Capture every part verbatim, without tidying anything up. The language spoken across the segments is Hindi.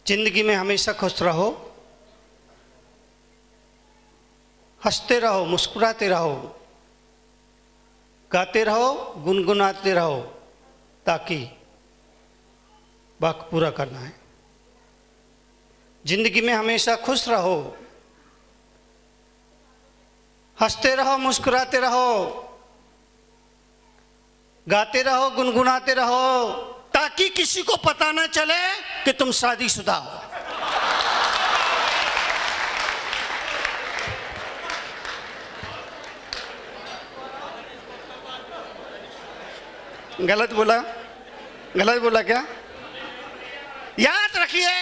जिंदगी में हमेशा खुश रहो, हंसते रहो, मुस्कुराते रहो, गाते रहो, गुनगुनाते रहो, ताकि वक्त पूरा करना है। जिंदगी में हमेशा खुश रहो, हंसते रहो, मुस्कुराते रहो, गाते रहो, गुनगुनाते रहो, ताकि किसी को पता ना चले कि तुम शादीशुदा हो। गलत बोला? गलत बोला क्या? याद रखिए,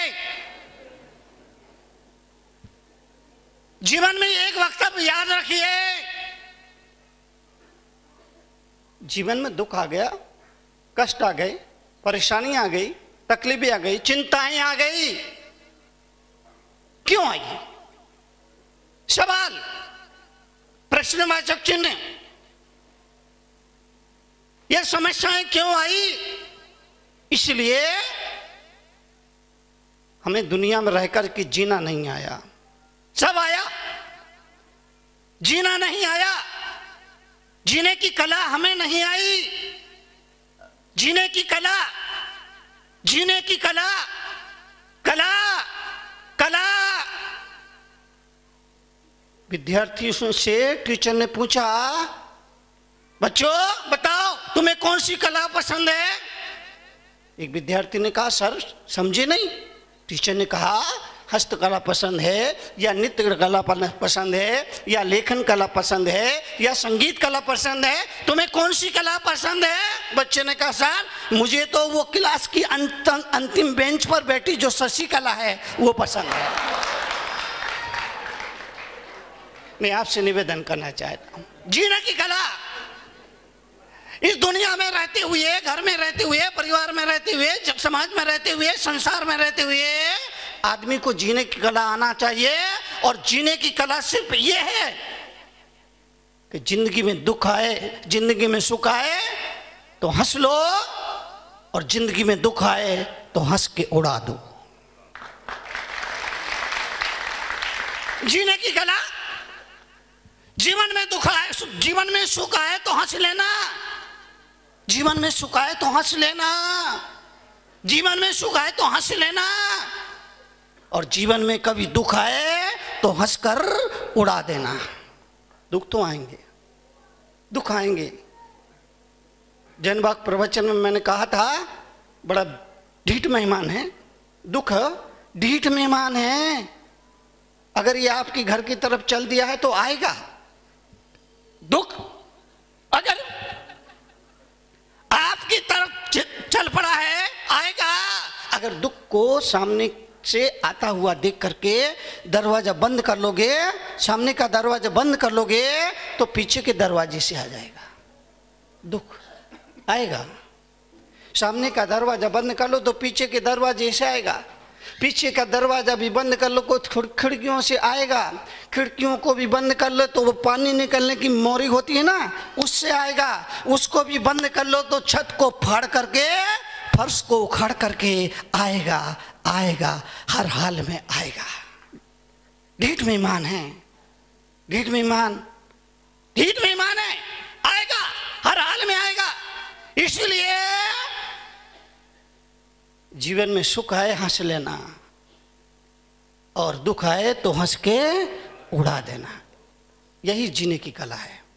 जीवन में एक वक्त याद रखिए, जीवन में दुख आ गया, कष्ट आ गए, परेशानी आ गई, तकलीफें आ गई, चिंताएं आ गई, क्यों आई? सवाल, प्रश्नवाचक चिन्ह। यह समस्याएं क्यों आई? इसलिए हमें दुनिया में रहकर के जीना नहीं आया। सब आया, जीना नहीं आया। जीने की कला हमें नहीं आई। जीने की कला, जीने की कला, कला, कला। विद्यार्थियों से टीचर ने पूछा, बच्चों बताओ तुम्हें कौन सी कला पसंद है? एक विद्यार्थी ने कहा, सर समझे नहीं। टीचर ने कहा, हस्तकला पसंद है, या नृत्य कला पसंद है, या लेखन कला पसंद है, या संगीत कला पसंद है, तुम्हें कौन सी कला पसंद है? बच्चे ने कहा, सर मुझे तो वो क्लास की अंतिम बेंच पर बैठी जो शशि कला है वो पसंद है। मैं आपसे निवेदन करना चाहता हूं, जीने की कला, इस दुनिया में रहते हुए, घर में रहते हुए, परिवार में रहते हुए, समाज में रहते हुए, संसार में रहते हुए आदमी को जीने की कला आना चाहिए। और जीने की कला सिर्फ ये है कि जिंदगी में दुख आए, जिंदगी में सुख आए तो हंस लो, और जिंदगी में दुख आए तो हंस के उड़ा दो। जीने की कला, जीवन में दुख आए, जीवन में सुख आए तो हंस लेना, जीवन में सुख आए तो हंस लेना, जीवन में सुख आए तो हंस लेना, और जीवन में कभी दुख आए तो हंसकर उड़ा देना। दुख तो आएंगे, दुख आएंगे। जनवाक प्रवचन में मैंने कहा था, बड़ा ढीठ मेहमान है दुख, ढीठ मेहमान है। अगर ये आपके घर की तरफ चल दिया है तो आएगा दुख, अगर आपकी तरफ चल पड़ा है आएगा। अगर दुख को सामने से आता हुआ देख करके दरवाजा बंद कर लोगे, सामने का दरवाजा बंद कर लोगे तो पीछे के दरवाजे से आ जाएगा दुख, आएगा। सामने का दरवाजा बंद कर लो तो पीछे के दरवाजे से आएगा, पीछे का दरवाजा भी बंद कर लो तो खिड़कियों से आएगा, खिड़कियों को भी बंद कर लो तो वो पानी निकलने की मोरी होती है ना, उससे आएगा, उसको भी बंद कर लो तो छत को फाड़ करके, फर्श को उखाड़ करके आएगा, आएगा, हर हाल में आएगा। ढीठ मेहमान है, ढीठ मेहमान, ढीठ मेहमान है, आएगा, हर हाल में आएगा। इसलिए जीवन में सुख आए हंस लेना, और दुख आए तो हंस के उड़ा देना। यही जीने की कला है।